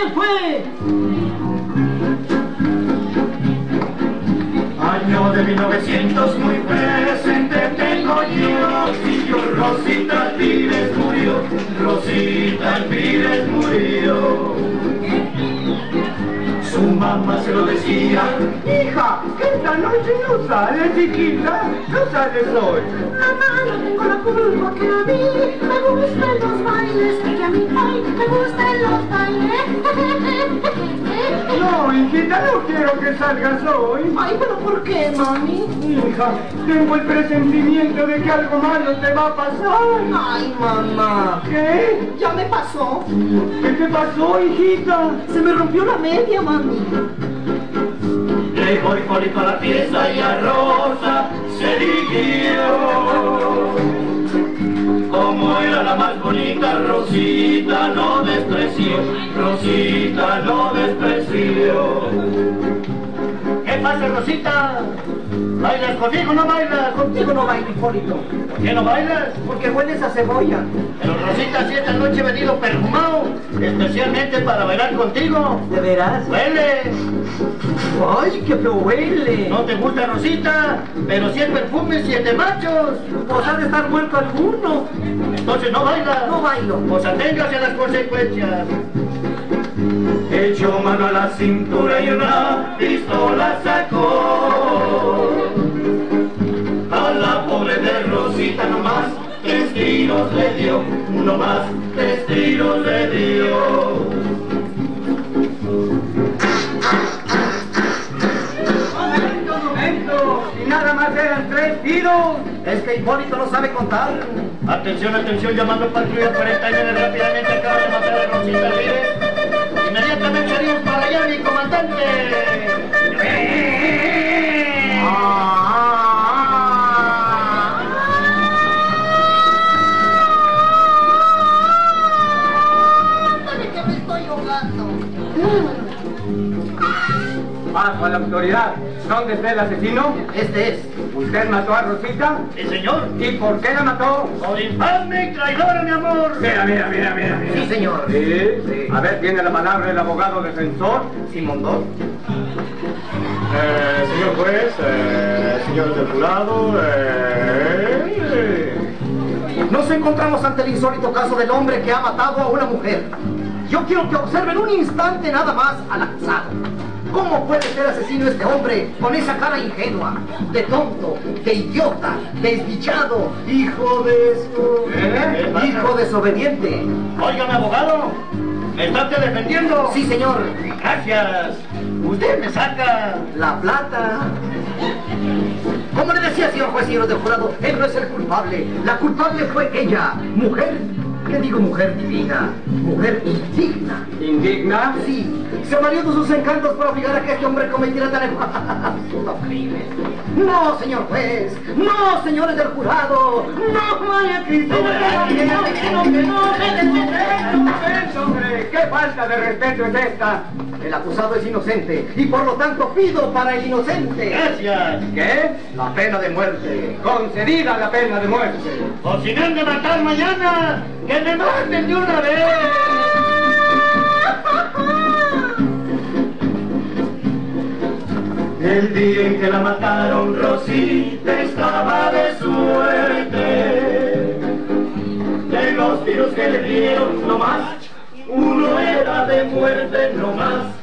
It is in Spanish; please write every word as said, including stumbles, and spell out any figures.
quién fue? Año de mil novecientos muy presente tengo yo, y yo Rosita Pires murió, Rosita Pires murió. Su mamá se lo decía: hija, esta noche no sales, chiquita, no sales hoy. Mamá, no tengo la culpa, que a mí me gustan los bailes, que a mí ay, me gustan los bailes. No, hijita, no quiero que salgas hoy. Ay, pero ¿por qué, mami? Hija, tengo el presentimiento de que algo malo te va a pasar. Ay, mamá. ¿Qué? Ya me pasó. ¿Qué te pasó, hijita? Se me rompió la media, mami. Llegó Hipólito a la fiesta y a Rosa se dirigió. Como era la más bonita, Rosita no despreció, Rosita no despreció. ¿Qué pasa, Rosita? ¿Bailas conmigo o no bailas? Contigo no bailo, Hipólito. ¿Por qué no bailas? Porque hueles a cebolla. Pero Rosita, si esta noche he venido perfumado, especialmente para bailar contigo. ¿De veras? ¡Huele! Ay, qué feo huele. No te gusta, Rosita, pero si el perfume, siete machos. Pues ha de estar muerto alguno. Entonces no baila. No bailo. Pues aténgase a las consecuencias. Echó mano a la cintura y una pistola sacó. A la pobre de Rosita nomás tres tiros le dio, nomás tres tiros le dio. Momento, momento, y nada más eran tres tiros. Es que Hipólito no sabe contar. Atención, atención, llamando patrulla cuarenta y nueve rápidamente acaba de matar a Rosita Pires. Inmediatamente salimos para allá, mi comandante. Ándale, que me estoy ahogando. Paso a la autoridad. ¿Dónde está el asesino? Este es. ¿Usted mató a Rosita? Sí, señor. ¿Y por qué la mató? Por infame y traidora, mi amor. Mira, mira, mira, mira, mira. Sí, señor. ¿Sí? Sí. A ver, tiene la palabra el abogado defensor. Simón dos. Eh, señor juez, eh, señores del jurado, eh, Nos encontramos ante el insólito caso del hombre que ha matado a una mujer. Yo quiero que observen un instante nada más al acusado. ¿Cómo puede ser asesino este hombre con esa cara ingenua, de tonto, de idiota, desdichado, hijo de su... ¿Eh? hijo desobediente? Óigame, abogado, ¿me está usted defendiendo? Sí, señor. Gracias. Usted me saca. La plata. Como le decía, señor juez, señores del jurado, él no es el culpable. La culpable fue ella, mujer. ¿Qué digo mujer divina? Mujer indigna. ¿Indigna? Sí, se valió de sus encantos para obligar a que este hombre cometiera tan absurdo crimen. No, señor juez, no, señores del jurado, no vaya Cristina, que no, que no, que no, que no, que no, ¡Momento, hombre! ¿Qué falta de respeto es esta? el acusado es inocente y por lo tanto pido para el inocente. Gracias. ¿Qué? La pena de muerte. Concedida la pena de muerte. O si me han de matar mañana, que me maten de una vez. El día en que la mataron, Rosita estaba de suerte. De los tiros que le dieron, no más, uno era de muerte, no más.